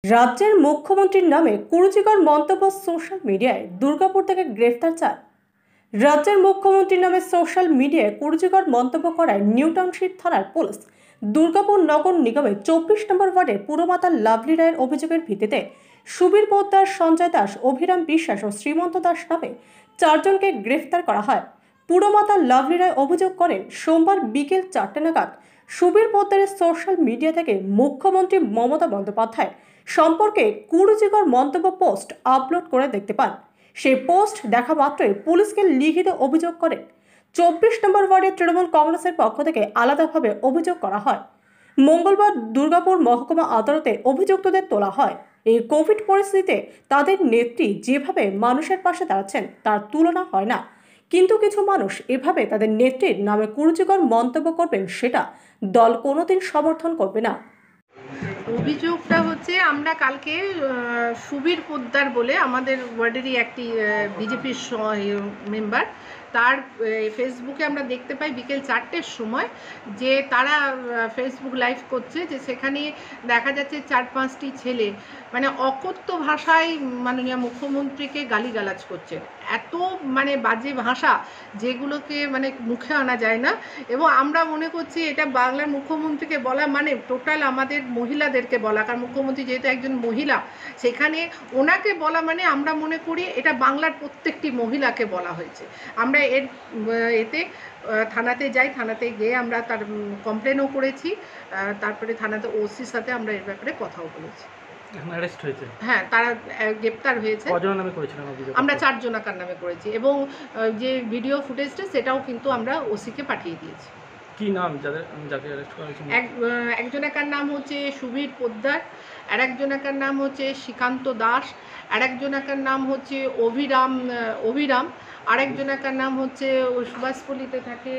রাজ্যের মুখ্যমন্ত্রীর নামে কুরুচিকর মন্তব্য সোশ্যাল মিডিয়ায় দুর্গাপুর থেকে গ্রেফতার 4। রাজ্যের মুখ্যমন্ত্রীর নামে সোশ্যাল মিডিয়ায় কুরুচিকর মন্তব্য করায় নিউ টাউনশিপ থানার পুলিশ দুর্গাপুর নগর নিগমের 24 নম্বর ওয়ার্ডের পুরমাতা লাভলি রায়ের অভিযোগের ভিত্তিতে সুবীর পোদ্দার, সঞ্জয় দাস, অভিরাম বিশ্বাস ও শ্রীমন্ত দাস নামে 4 জনকে গ্রেফতার করা হয়। পুরমাতা লাভলি রায় অভিযোগ করেন, সোমবার বিকেল 4টে নাগাদ সুবীর পোদ্দারের সোশ্যাল মিডিয়া থেকে মুখ্যমন্ত্রী মমতা বন্দ্যোপাধ্যায় সম্পর্কে কুরুচিকর মন্তব্য পোস্ট আপলোড করে দেখতে পান। সেই পোস্ট দেখা মাত্রই পুলিশকে লিখিত অভিযোগ করেন। 24 নম্বর ওয়ার্ডের তৃণমূল কংগ্রেসের পক্ষ থেকে আলাদাভাবে অভিযোগ করা হয়। মঙ্গলবার দুর্গাপুর মহকুমা আদালতে অভিযুক্তদের তোলা হয়। এই কোভিড পরিস্থিতিতে তাদের নেত্রী যেভাবে মানুষের পাশে দাঁড়াচ্ছেন তার তুলনা হয় না, কিন্তু কিছু মানুষ এভাবে তাদের নেত্রীর নামে কুরুচিকর মন্তব্য করবেন, সেটা দল কোনোদিন সমর্থন করবে না। অভিযোগটা হচ্ছে, আমরা কালকে সুবীর পোদ্দার বলে আমাদের ওয়ার্ডেরই একটি বিজেপির মেম্বার, তার ফেসবুকে আমরা দেখতে পাই বিকেল 4টের সময় যে তারা ফেসবুক লাইভ করছে, যে সেখানে দেখা যাচ্ছে 4-5টি ছেলে মানে অকথ্য ভাষায় মাননীয় মুখ্যমন্ত্রীকে গালিগালাজ করছে। এত বাজে ভাষা যেগুলোকে মুখে আনা যায় না। এবং আমরা মনে করছি এটা বাংলার মুখ্যমন্ত্রীকে বলা টোটাল আমাদের মহিলাদেরকে বলা, কারণ মুখ্যমন্ত্রী যেহেতু একজন মহিলা, সেখানে ওনাকে বলা আমরা মনে করি এটা বাংলার প্রত্যেকটি মহিলাকে বলা হয়েছে। আমরা এতে থানাতে যাই, থানাতে গিয়ে আমরা তার কমপ্লেনও করেছি, তারপরে থানাতে ওসির সাথে আমরা এর ব্যাপারে কথাও বলেছি। হ্যাঁ, তারা গ্রেপ্তার হয়েছে। আমরা 4 জনাকার নামে করেছি এবং যে ভিডিও ফুটেজটা সেটাও কিন্তু আমরা ওসিকে পাঠিয়ে দিয়েছি। কি নাম যাকে অ্যারেস্ট করা হয়েছে? একজনাকার নাম হচ্ছে সুবীর পোদ্দার, আর একজনাকার নাম হচ্ছে শ্রীকান্ত দাস, আর একজনাকার নাম হচ্ছে অভিরাম, আর একজনাকার নাম হচ্ছে সুভাষপল্লিতে থাকে।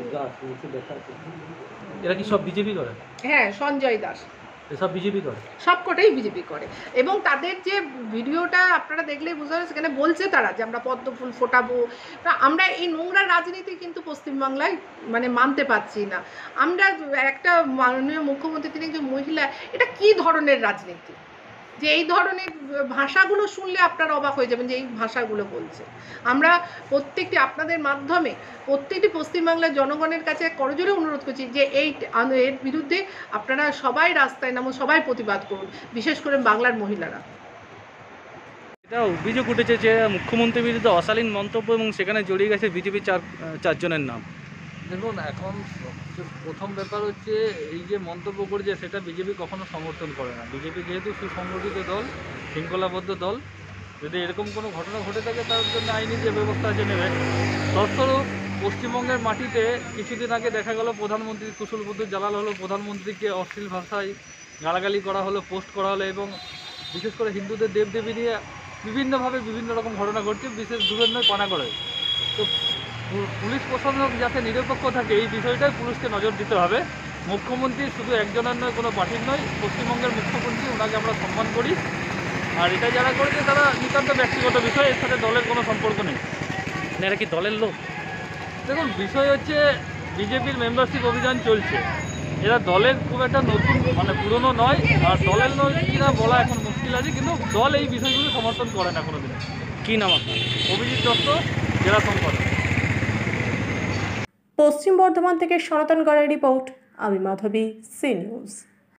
এরা কি সব বিজেপি করে? হ্যাঁ, সঞ্জয় দাস। সব বিজেপি করে, সবকটাই বিজেপি করে। এবং তাদের যে ভিডিওটা আপনারা দেখলেই বুঝতে পারবেন, সেখানে বলছে তারা যে আমরা পদ্ম ফুল ফোটাবো। আমরা এই নোংরা রাজনীতি কিন্তু পশ্চিমবাংলায় মানতে পারছি না। আমরা একটা মাননীয় মুখ্যমন্ত্রী, তিনি একজন মহিলা, এটা কি ধরনের রাজনীতি যে এই ধরনের ভাষাগুলো শুনলে আপনারা অবাক হয়ে যাবেন যে এই ভাষাগুলো বলছে। আমরা প্রত্যেকটি আপনাদের মাধ্যমে প্রত্যেকটি পশ্চিমবাংলার জনগণের কাছে করজোরে অনুরোধ করছি যে এর বিরুদ্ধে আপনারা সবাই রাস্তায় নামুন, সবাই প্রতিবাদ করুন, বিশেষ করে বাংলার মহিলারা। এটা অভিযোগ উঠেছে যে মুখ্যমন্ত্রীর বিরুদ্ধে অশালীন মন্তব্য এবং সেখানে জড়িয়ে গেছে বিজেপির 4 জনের নাম। দেখুন, এখন প্রথম ব্যাপার হচ্ছে এই যে মন্তব্য করেছে সেটা বিজেপি কখনো সমর্থন করে না। বিজেপি যেহেতু সুসংগঠিত দল, শৃঙ্খলাবদ্ধ দল, যদি এরকম কোনো ঘটনা ঘটে থাকে তার জন্য আইনি যে ব্যবস্থা আছে নেবে। তৎস্বরূপ পশ্চিমবঙ্গের মাটিতে কিছুদিন আগে দেখা গেল প্রধানমন্ত্রী কুশলবুদ্ধ জালাল হলো, প্রধানমন্ত্রীকে অশ্লীল ভাষায় গালাগালি করা হলো, পোস্ট করা হলো, এবং বিশেষ করে হিন্দুদের দেবদেবী নিয়ে বিভিন্নভাবে বিভিন্ন রকম ঘটনা ঘটছে, বিশেষ দূরের নয় পানাগড়ে। তো পুলিশ প্রশাসন যাতে নিরপেক্ষ থাকে এই বিষয়টাই পুলিশকে নজর দিতে হবে। মুখ্যমন্ত্রী শুধু একজনের নয়, কোনো পার্টির নয়, পশ্চিমবঙ্গের মুখ্যমন্ত্রী, ওনাকে আমরা সম্মান করি। আর এটা যারা করেছে তারা নিতান্ত ব্যক্তিগত বিষয়, এর সাথে দলের কোনো সম্পর্ক নেই। এরা কি দলের লোক? দেখুন, বিষয় হচ্ছে বিজেপির মেম্বারশিপ অভিযান চলছে, এরা দলের খুব একটা নতুন পুরনো নয়, আর দলের নয় কিনা বলা এখন মুশকিল আছে, কিন্তু দল এই বিষয়গুলো সমর্থন করে না কোনোদিন। কি নাম আপনার? অভিজিৎ দত্ত, জেলা সম্পাদক। পশ্চিম বর্ধমান থেকে সনাতন গড়ের রিপোর্ট। আমি মাধবী, সি নিউজ।